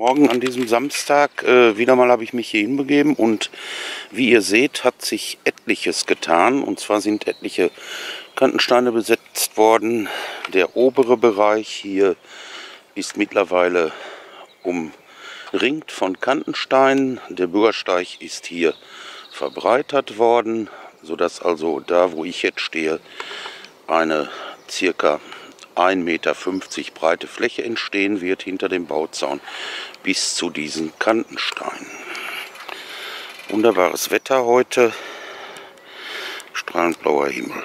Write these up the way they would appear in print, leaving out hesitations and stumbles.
Morgen an diesem Samstag, wieder mal habe ich mich hier hinbegeben und wie ihr seht, hat sich etliches getan. Und zwar sind etliche Kantensteine besetzt worden. Der obere Bereich hier ist mittlerweile umringt von Kantensteinen. Der Bürgersteig ist hier verbreitert worden, sodass also da, wo ich jetzt stehe, eine circa 1,50 Meter breite Fläche entstehen wird hinter dem Bauzaun bis zu diesen Kantensteinen. Wunderbares Wetter heute, strahlend blauer Himmel.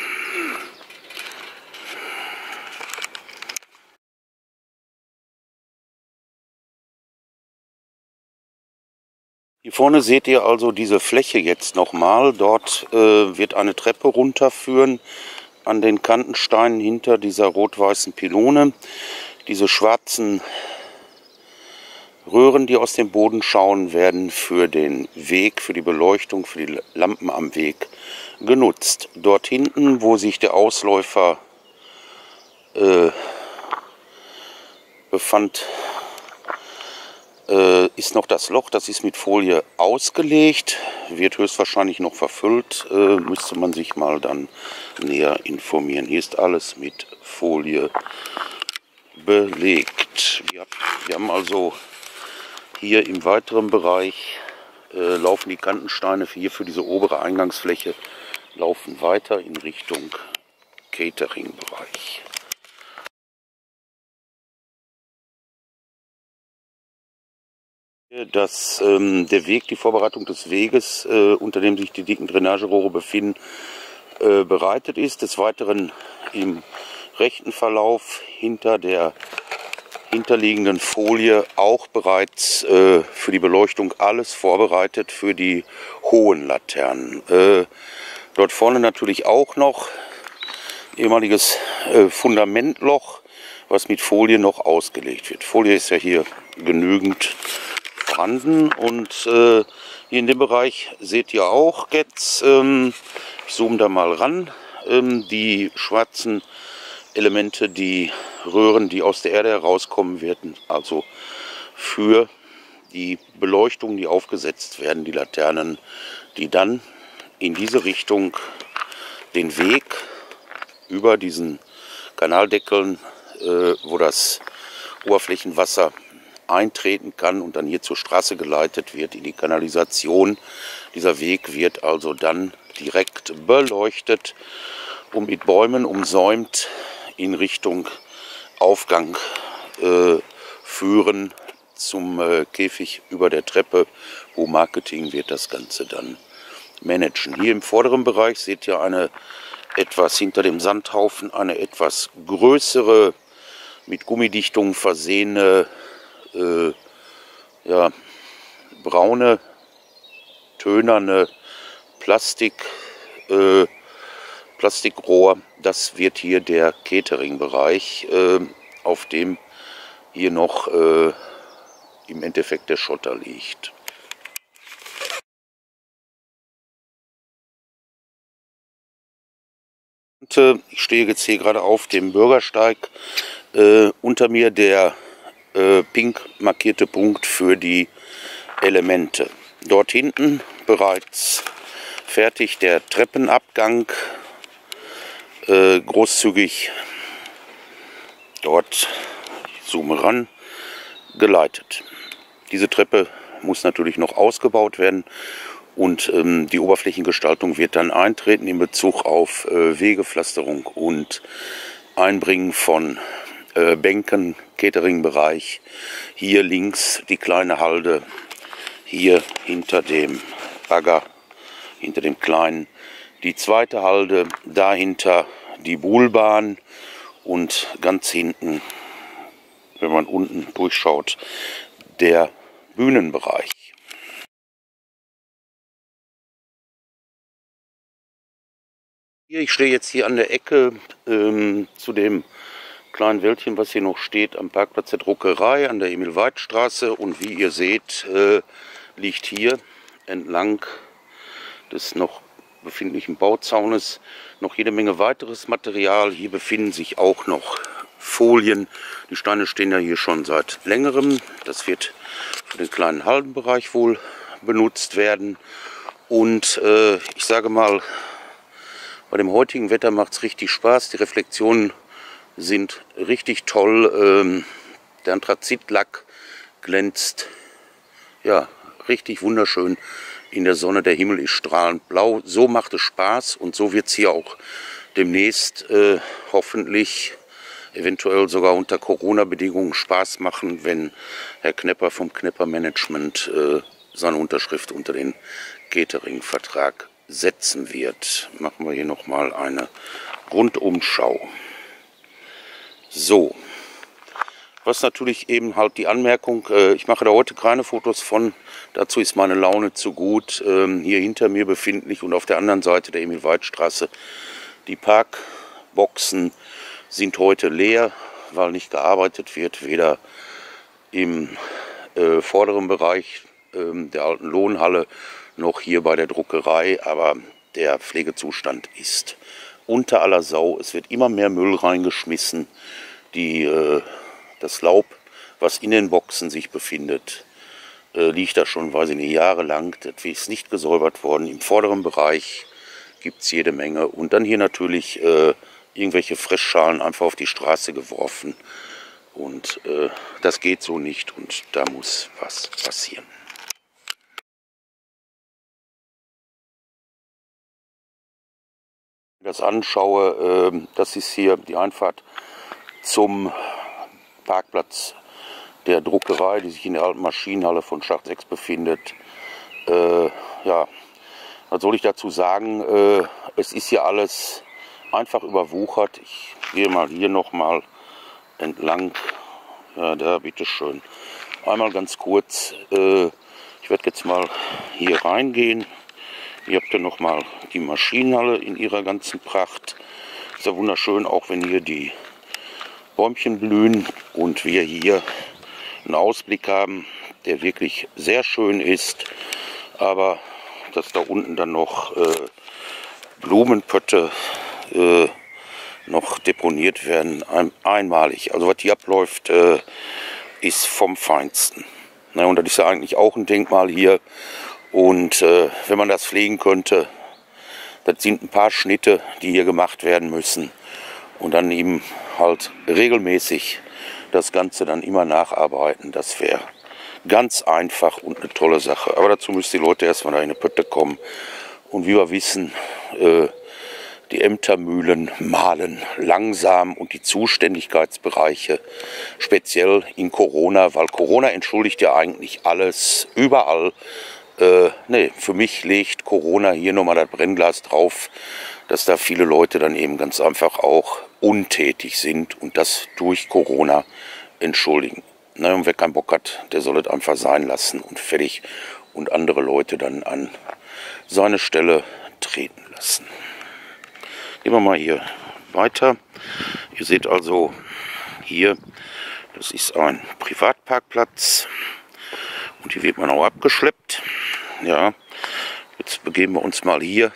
Hier vorne seht ihr also diese Fläche jetzt nochmal. Dort wird eine Treppe runterführen an den Kantensteinen hinter dieser rot-weißen Pylone. Diese schwarzen Röhren, die aus dem Boden schauen, werden für den Weg, für die Beleuchtung, für die Lampen am Weg genutzt. Dort hinten, wo sich der Ausläufer befand, ist noch das Loch. Das ist mit Folie ausgelegt, wird höchstwahrscheinlich noch verfüllt, müsste man sich mal dann näher informieren. Hier ist alles mit Folie belegt. Wir haben also hier im weiteren Bereich laufen die Kantensteine hier für diese obere Eingangsfläche laufen weiter in Richtung Catering-Bereich. Dass der Weg, die Vorbereitung des Weges, unter dem sich die dicken Drainagerohre befinden, bereitet ist. Des Weiteren im rechten Verlauf hinter der hinterliegenden Folie auch bereits für die Beleuchtung alles vorbereitet für die hohen Laternen. Dort vorne natürlich auch noch ehemaliges Fundamentloch, was mit Folie noch ausgelegt wird. Folie ist ja hier genügend vorhanden und hier in dem Bereich seht ihr auch jetzt, ich zoome da mal ran, die schwarzen Elemente, die Röhren, die aus der Erde herauskommen werden, also für die Beleuchtung, die aufgesetzt werden, die Laternen, die dann in diese Richtung den Weg über diesen Kanaldeckeln, wo das Oberflächenwasser eintreten kann und dann hier zur Straße geleitet wird in die Kanalisation. Dieser Weg wird also dann direkt beleuchtet und mit Bäumen umsäumt in Richtung Aufgang führen zum Käfig über der Treppe, wo Marketing wird das Ganze dann managen. Hier im vorderen Bereich seht ihr eine etwas hinter dem Sandhaufen, eine etwas größere, mit Gummidichtung versehene, ja, braune, tönerne Plastikrohr. Das wird hier der Catering-Bereich, auf dem hier noch im Endeffekt der Schotter liegt. Ich stehe jetzt hier gerade auf dem Bürgersteig. Unter mir der pink markierte Punkt für die Elemente. Dort hinten bereits fertig der Treppenabgang, großzügig dort, ich zoome ran, geleitet. Diese Treppe muss natürlich noch ausgebaut werden und die Oberflächengestaltung wird dann eintreten in Bezug auf Wegepflasterung und Einbringen von Bänken, Catering-Bereich. Hier links die kleine Halde, hier hinter dem Bagger, hinter dem kleinen, die zweite Halde, dahinter die Buhlbahn und ganz hinten, wenn man unten durchschaut, der Bühnenbereich. Ich stehe jetzt hier an der Ecke zu dem kleinen Wäldchen, was hier noch steht, am Parkplatz der Druckerei an der Emil-Weid-Straße. Und wie ihr seht, liegt hier entlang des noch befindlichen Bauzaunes noch jede Menge weiteres Material. Hier befinden sich auch noch Folien. Die Steine stehen ja hier schon seit längerem. Das wird für den kleinen Hallenbereich wohl benutzt werden. Und ich sage mal, bei dem heutigen Wetter macht es richtig Spaß. Die Reflexionen sind richtig toll. Der Anthrazitlack glänzt ja richtig wunderschön in der Sonne. Der Himmel ist strahlend blau. So macht es Spaß und so wird es hier auch demnächst hoffentlich, eventuell sogar unter Corona-Bedingungen Spaß machen, wenn Herr Knepper vom Knepper Management seine Unterschrift unter den Catering-Vertrag setzen wird. Machen wir hier nochmal eine Rundumschau. So, was natürlich eben halt die Anmerkung, ich mache da heute keine Fotos von, dazu ist meine Laune zu gut. Hier hinter mir befindlich und auf der anderen Seite der Emil-Weid-Straße, die Parkboxen sind heute leer, weil nicht gearbeitet wird, weder im vorderen Bereich der alten Lohnhalle noch hier bei der Druckerei, aber der Pflegezustand ist unter aller Sau. Es wird immer mehr Müll reingeschmissen. Das Laub, was in den Boxen sich befindet, liegt da schon, weiß ich nicht, jahrelang. Das ist nicht gesäubert worden. Im vorderen Bereich gibt es jede Menge. Und dann hier natürlich irgendwelche Fressschalen einfach auf die Straße geworfen. Und das geht so nicht und da muss was passieren. Wenn ich das anschaue, das ist hier die Einfahrt zum Parkplatz der Druckerei, die sich in der alten Maschinenhalle von Schacht 6 befindet. Ja, was soll ich dazu sagen? Es ist hier alles einfach überwuchert. Ich gehe mal hier nochmal entlang. Ja, da bitteschön. Einmal ganz kurz. Ich werde jetzt mal hier reingehen. Hier habt ihr nochmal die Maschinenhalle in ihrer ganzen Pracht. Ist ja wunderschön, auch wenn hier die Bäumchen blühen und wir hier einen Ausblick haben, der wirklich sehr schön ist. Aber dass da unten dann noch Blumenpötte noch deponiert werden, einmalig. Also was hier abläuft, ist vom Feinsten. Na, und das ist ja eigentlich auch ein Denkmal hier. Und wenn man das pflegen könnte, das sind ein paar Schnitte, die hier gemacht werden müssen. Und dann eben halt regelmäßig das Ganze dann immer nacharbeiten. Das wäre ganz einfach und eine tolle Sache. Aber dazu müssen die Leute erstmal da in eine Pötte kommen. Und wie wir wissen, die Ämtermühlen mahlen langsam und die Zuständigkeitsbereiche, speziell in Corona, weil Corona entschuldigt ja eigentlich alles, überall. Nee, für mich legt Corona hier nochmal das Brennglas drauf, dass da viele Leute dann eben ganz einfach auch untätig sind und das durch Corona entschuldigen. Na, und wer keinen Bock hat, der soll es einfach sein lassen und fertig und andere Leute dann an seine Stelle treten lassen. Gehen wir mal hier weiter. Ihr seht also hier, das ist ein Privatparkplatz. Und hier wird man auch abgeschleppt. Ja, jetzt begeben wir uns mal hier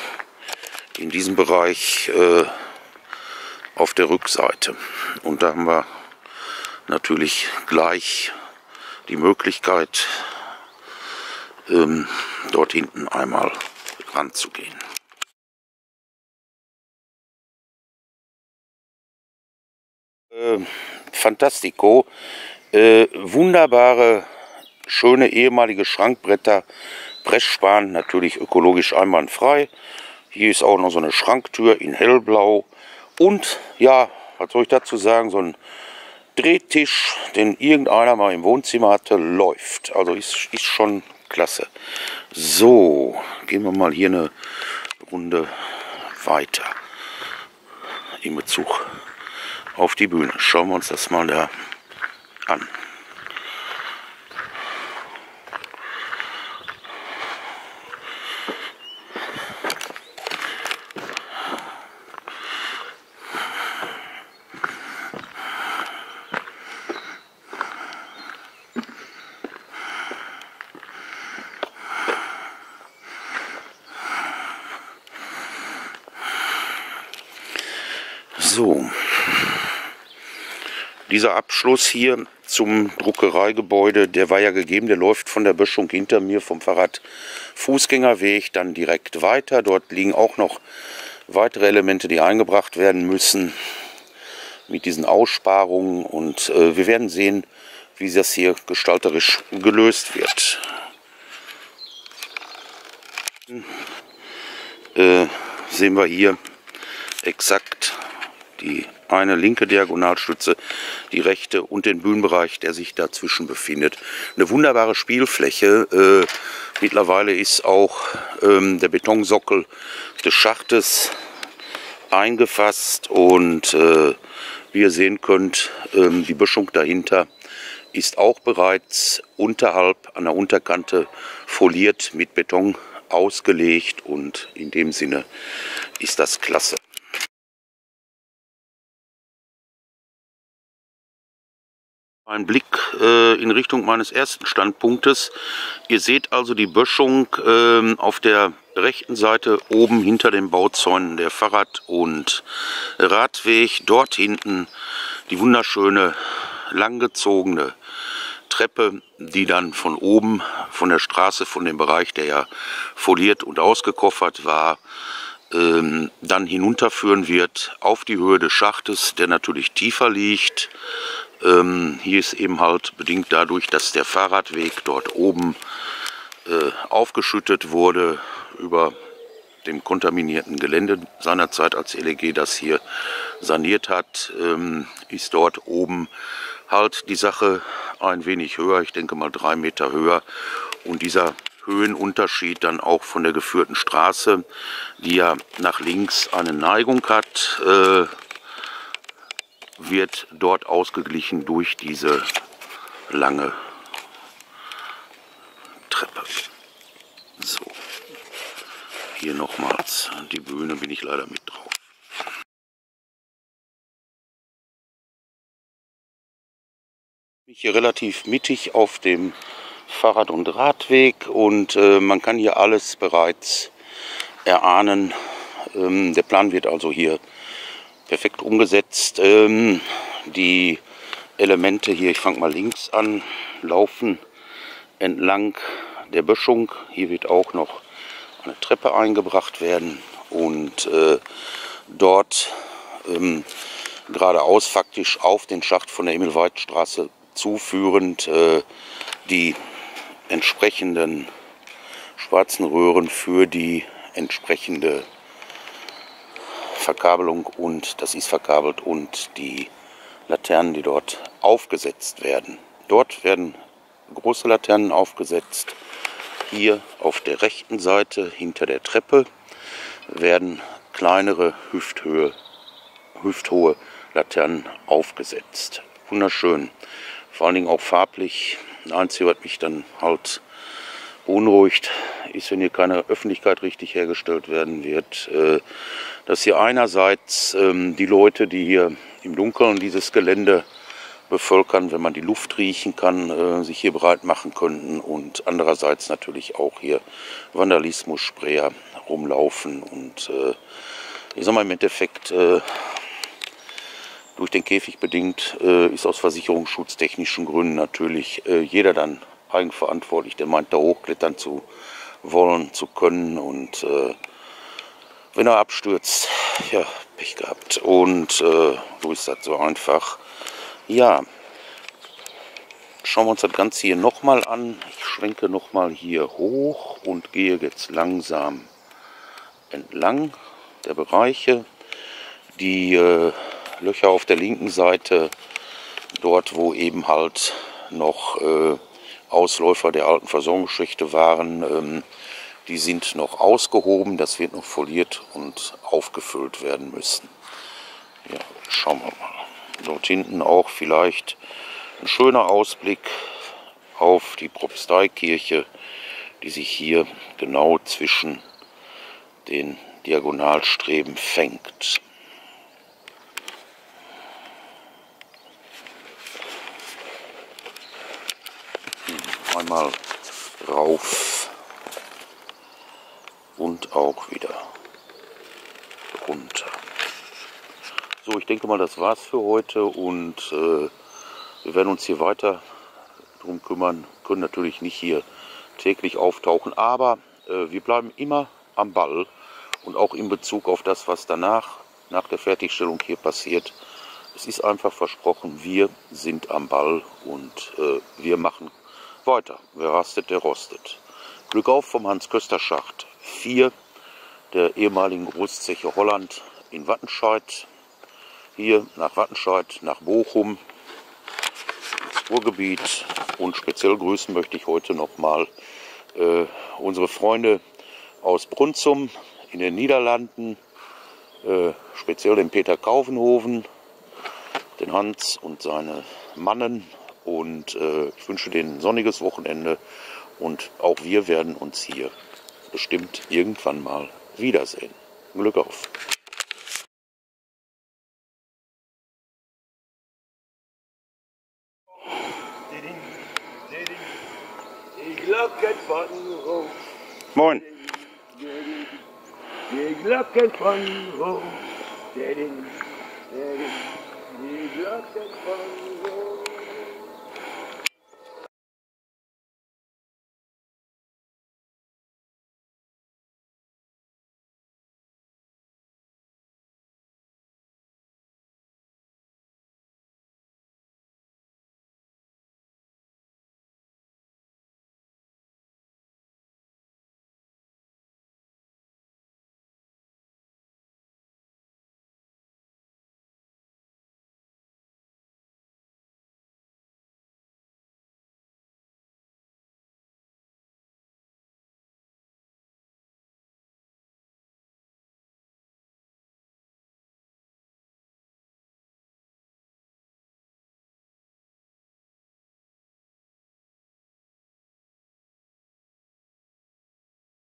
in diesem Bereich auf der Rückseite. Und da haben wir natürlich gleich die Möglichkeit, dort hinten einmal ranzugehen. Fantastico. Wunderbare, schöne ehemalige Schrankbretter, Pressspan, natürlich ökologisch einwandfrei. Hier ist auch noch so eine Schranktür in hellblau. Und ja, was soll ich dazu sagen, so ein Drehtisch, den irgendeiner mal im Wohnzimmer hatte, läuft. Also ist schon klasse. So, gehen wir mal hier eine Runde weiter in Bezug auf die Bühne. Schauen wir uns das mal da an. So, Dieser Abschluss hier zum Druckereigebäude, der war ja gegeben, der läuft von der Böschung hinter mir vom Fahrradfußgängerweg dann direkt weiter. Dort liegen auch noch weitere Elemente, die eingebracht werden müssen mit diesen Aussparungen, und wir werden sehen, wie das hier gestalterisch gelöst wird. Sehen wir hier exakt die eine linke Diagonalstütze, die rechte und den Bühnenbereich, der sich dazwischen befindet. Eine wunderbare Spielfläche. Mittlerweile ist auch der Betonsockel des Schachtes eingefasst, und wie ihr sehen könnt, die Böschung dahinter ist auch bereits unterhalb an der Unterkante foliert mit Beton ausgelegt, und in dem Sinne ist das klasse. Ein Blick in Richtung meines ersten Standpunktes. Ihr seht also die Böschung auf der rechten Seite oben hinter den Bauzäunen, der Fahrrad- und Radweg. Dort hinten die wunderschöne langgezogene Treppe, die dann von oben, von der Straße, von dem Bereich, der ja foliert und ausgekoffert war, dann hinunterführen wird auf die Höhe des Schachtes, der natürlich tiefer liegt. Hier ist eben halt bedingt dadurch, dass der Fahrradweg dort oben aufgeschüttet wurde über dem kontaminierten Gelände seinerzeit, als LEG das hier saniert hat, ist dort oben halt die Sache ein wenig höher, ich denke mal 3 Meter höher, und dieser Höhenunterschied dann auch von der geführten Straße, die ja nach links eine Neigung hat, wird dort ausgeglichen durch diese lange Treppe. So, hier nochmals die Bühne, bin ich leider mit drauf. Ich bin hier relativ mittig auf dem Fahrrad- und Radweg, und man kann hier alles bereits erahnen. Der Plan wird also hier perfekt umgesetzt. Die Elemente hier, ich fange mal links an, laufen entlang der Böschung. Hier wird auch noch eine Treppe eingebracht werden, und dort geradeaus faktisch auf den Schacht von der Emil-Weid-Straße zuführend die entsprechenden schwarzen Röhren für die entsprechende Verkabelung, und das ist verkabelt, und die Laternen, die dort aufgesetzt werden. Dort werden große Laternen aufgesetzt. Hier auf der rechten Seite hinter der Treppe werden kleinere hüfthohe Laternen aufgesetzt. Wunderschön, vor allen Dingen auch farblich. Das Einzige, was mich dann halt beunruhigt, ist, wenn hier keine Öffentlichkeit richtig hergestellt werden wird, dass hier einerseits die Leute, die hier im Dunkeln dieses Gelände bevölkern, wenn man die Luft riechen kann, sich hier bereit machen könnten, und andererseits natürlich auch hier Vandalismus-Sprayer rumlaufen, und ich sag mal, im Endeffekt durch den Käfig bedingt ist aus versicherungsschutztechnischen Gründen natürlich jeder dann eigenverantwortlich, der meint, da hochklettern zu wollen, zu können, und wenn er abstürzt, ja, Pech gehabt. Und so ist das so einfach. Ja, schauen wir uns das Ganze hier nochmal an. Ich schwenke nochmal hier hoch und gehe jetzt langsam entlang der Bereiche. Die Löcher auf der linken Seite, dort wo eben halt noch Ausläufer der alten Versorgungsschächte waren, die sind noch ausgehoben. Das wird noch foliert und aufgefüllt werden müssen. Ja, schauen wir mal. Dort hinten auch vielleicht ein schöner Ausblick auf die Propsteikirche, die sich hier genau zwischen den Diagonalstreben fängt. Einmal rauf und auch wieder runter. So, ich denke mal, das war's für heute, und Wir werden uns hier weiter drum kümmern, können natürlich nicht hier täglich auftauchen, aber wir bleiben immer am Ball und auch in Bezug auf das, was danach, nach der Fertigstellung hier passiert. Es ist einfach versprochen, wir sind am Ball und wir machen weiter. Wer rastet, der rostet. Glück auf vom Hans-Köster-Schacht 4, der ehemaligen Großzeche Holland in Wattenscheid. Hier nach Wattenscheid, nach Bochum, ins Ruhrgebiet. Und speziell grüßen möchte ich heute nochmal unsere Freunde aus Brunssum in den Niederlanden, speziell den Peter Kauvenhoven, den Hans und seine Mannen. Und ich wünsche denen ein sonniges Wochenende. Und auch wir werden uns hier bestimmt irgendwann mal wiedersehen. Glück auf! Die Glocken von Rom. Moin! Die Glocken von Rom. Die Glocken von Rom.